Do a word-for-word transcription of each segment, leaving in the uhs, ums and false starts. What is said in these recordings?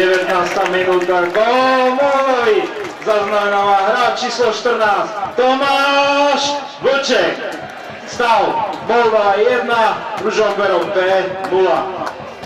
devätnásta minúta, gól Moldavy, zaznamenáva hráč číslo štrnásť, Tomáš Vlček. Stav Moldava jedna, Ružomberok B nula.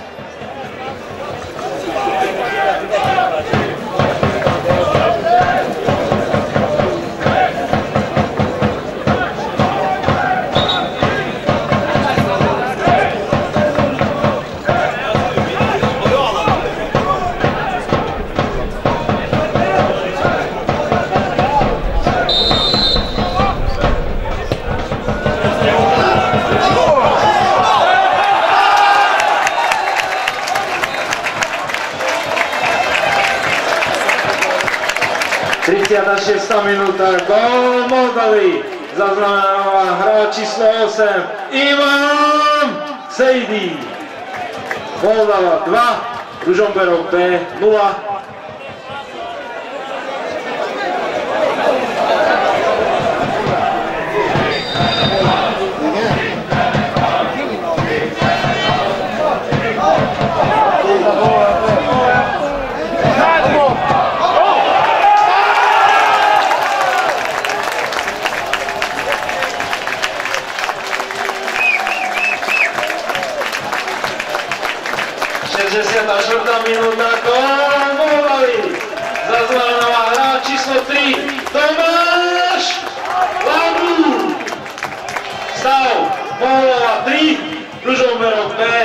tridsiata šiesta minúta, gól Moldavy, zaznamenáva hráč číslo osem, Ivan Sejdy. Moldava dva, Ružomberok B nula. šesťdesiata štvrtá minúta, gól Moldavy, zaznamenáva hráč číslo tri, Tomáš Landu. Stav Moldava tri, Ružomberok B